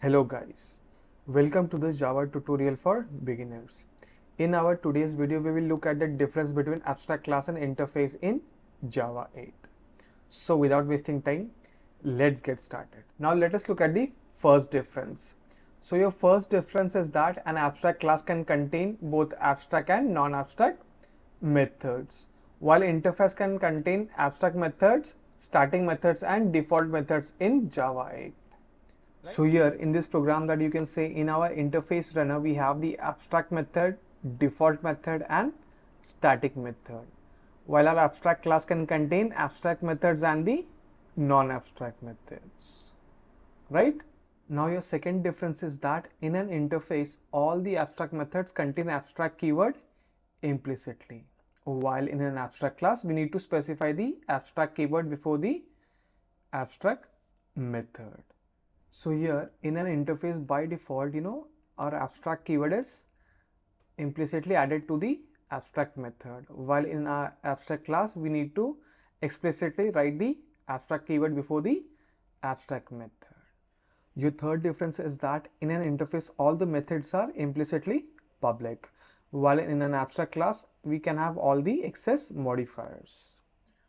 Hello guys, welcome to this Java tutorial for beginners. In our today's video, we will look at the difference between abstract class and interface in Java 8. So without wasting time, let's get started. Now let us look at the first difference. So your first difference is that an abstract class can contain both abstract and non-abstract methods, while interface can contain abstract methods, starting methods and default methods in Java 8. So here in this program that you can say in our interface runner, we have the abstract method, default method and static method. While our abstract class can contain abstract methods and the non-abstract methods, right? Now your second difference is that in an interface, all the abstract methods contain abstract keyword implicitly. While in an abstract class, we need to specify the abstract keyword before the abstract method. So here in an interface by default, our abstract keyword is implicitly added to the abstract method. While in our abstract class, we need to explicitly write the abstract keyword before the abstract method. Your third difference is that in an interface, all the methods are implicitly public. While in an abstract class, we can have all the excess modifiers.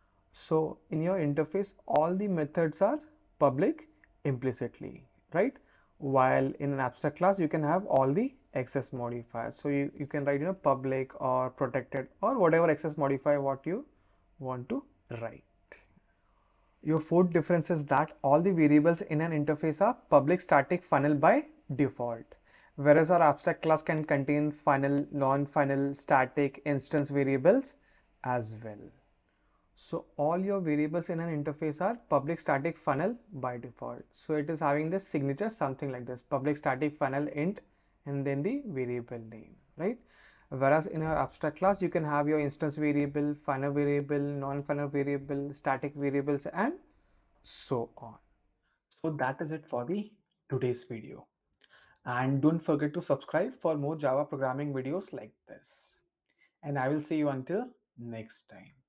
So in your interface, all the methods are public implicitly, right? While in an abstract class, you can have all the excess modifiers. So you can write, public or protected or whatever excess modifier what you want to write. Your fourth difference is that all the variables in an interface are public static funnel by default. Whereas our abstract class can contain final, non-final, static, instance variables as well. So all your variables in an interface are public static funnel by default. So it is having this signature something like this, public static funnel int and then the variable name, right? Whereas in your abstract class, you can have your instance variable, funnel variable, non-funnel variable, static variables and so on. So that is it for the today's video. And don't forget to subscribe for more Java programming videos like this. And I will see you until next time.